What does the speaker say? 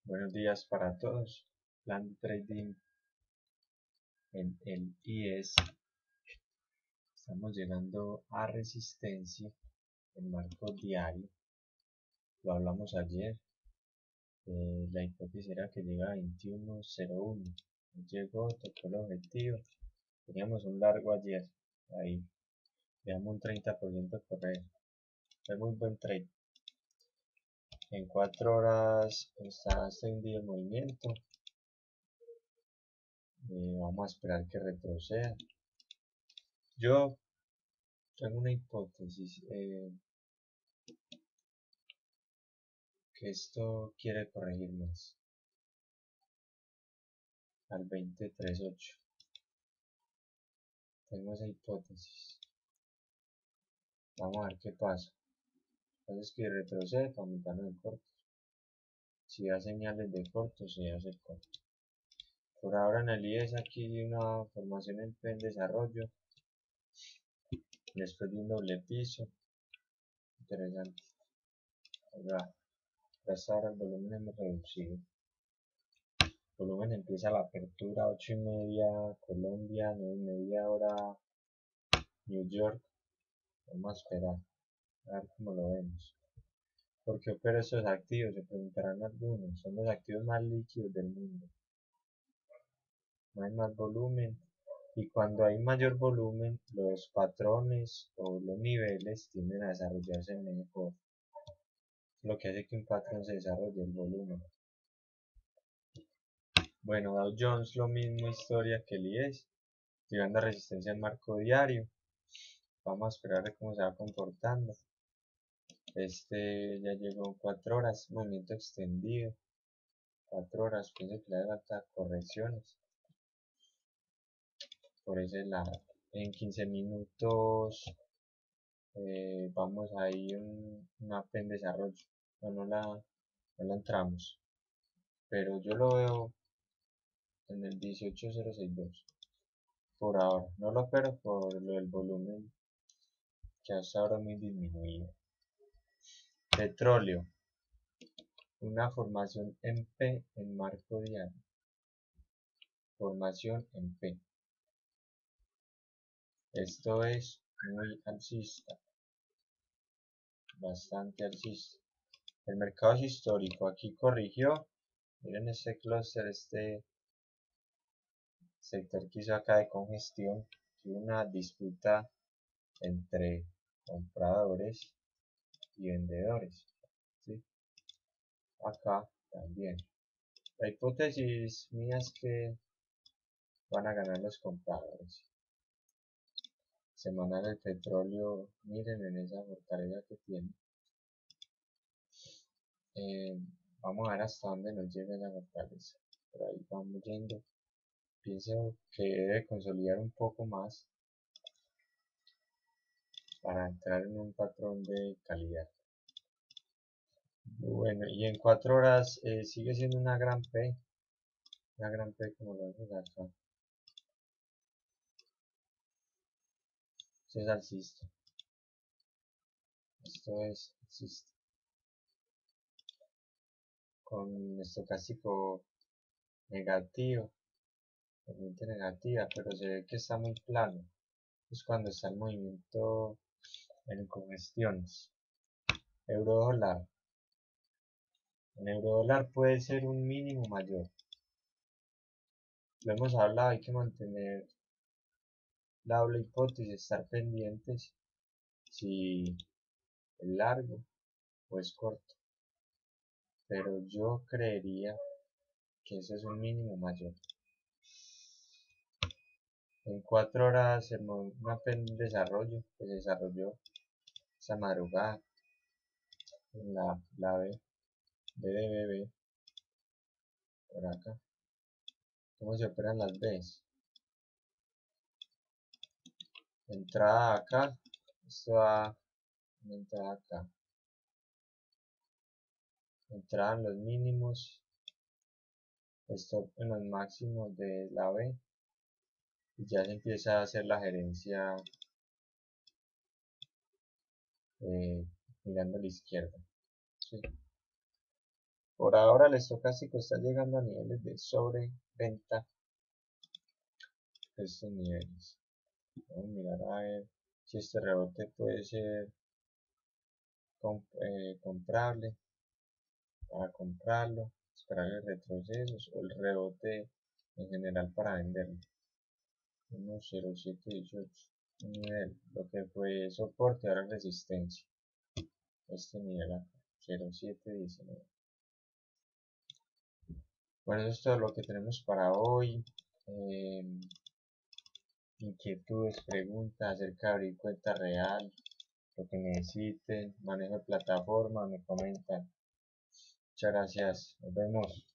Buenos días para todos. Plan de trading en el IS. Estamos llegando a resistencia en marco diario. Lo hablamos ayer. La hipótesis era que llega a 21.01. Llegó, tocó el objetivo. Teníamos un largo ayer. Ahí. Dejamos un 30% correr. Fue muy buen trade. En 4 horas está extendido el movimiento. Vamos a esperar que retroceda. Yo tengo una hipótesis, que esto quiere corregir más al 23.8. Tengo esa hipótesis. Vamos a ver qué pasa. Entonces que retrocede para aumentarlo en corto. Si da señales de corto, se hace corto. Por ahora en el IES aquí hay una formación en P en desarrollo. Después de un doble piso. Interesante. Ahora el volumen es reducido. Volumen empieza la apertura 8:30 Colombia, 9:30 hora New York. Vamos a esperar a ver cómo lo vemos. ¿Por qué opero estos activos? Se preguntarán algunos. Son los activos más líquidos del mundo. No hay más volumen. Y cuando hay mayor volumen, los patrones o los niveles tienden a desarrollarse mejor. Lo que hace que un patrón se desarrolle el volumen. Bueno, Dow Jones lo mismo historia que el IES. Llegando a resistencia en marco diario. Vamos a esperar a ver cómo se va comportando. Este ya llegó en 4 horas, movimiento extendido. 4 horas, pienso que le falta correcciones por ese lado. En 15 minutos vamos a ir una P en desarrollo. No la entramos, pero yo lo veo en el 18.062 por ahora. No lo opero por lo del volumen que hasta ahora muy disminuido. Petróleo, una formación en P en marco diario. Formación en P. Esto es muy alcista, bastante alcista. El mercado es histórico, aquí corrigió. Miren este clúster, este sector que hizo acá de congestión, una disputa entre compradores y vendedores, ¿sí? Acá también. La hipótesis mía es que van a ganar los compradores. Semanal el petróleo, miren en esa fortaleza que tiene. Vamos a ver hasta dónde nos llega la fortaleza. Por ahí vamos yendo. Pienso que debe consolidar un poco más para entrar en un patrón de calidad. Bueno, y en 4 horas sigue siendo una gran P como lo vemos acá. Esto es alcista. Esto es alcista. Con estocástico negativo, corriente negativa, pero se ve que está muy plano. Es cuando está el movimiento en congestiones. Euro dólar. En euro dólar puede ser un mínimo mayor. Lo hemos hablado, hay que mantener la doble hipótesis, estar pendientes si es largo o es corto. Pero yo creería que ese es un mínimo mayor. En 4 horas una P en desarrollo que se desarrolló esa madrugada en la B, BDBB, por acá. ¿Cómo se operan las Bs? Entrada acá, esto da una entrada acá. Entrada en los mínimos, stop en los máximos de la B y ya se empieza a hacer la gerencia mirando a la izquierda, ¿sí? Por ahora el estocástico está llegando a niveles de sobreventa de estos niveles. Vamos a mirar a ver si este rebote puede ser comprable. Para comprarlo, esperar el retroceso o el rebote en general para venderlo. 1.0718, un nivel, lo que fue soporte, ahora resistencia. Este nivel acá, 0.719. Bueno, eso es todo lo que tenemos para hoy. Inquietudes, preguntas acerca de abrir cuenta real, lo que necesiten, manejo de plataforma, me comentan. Muchas gracias, nos vemos.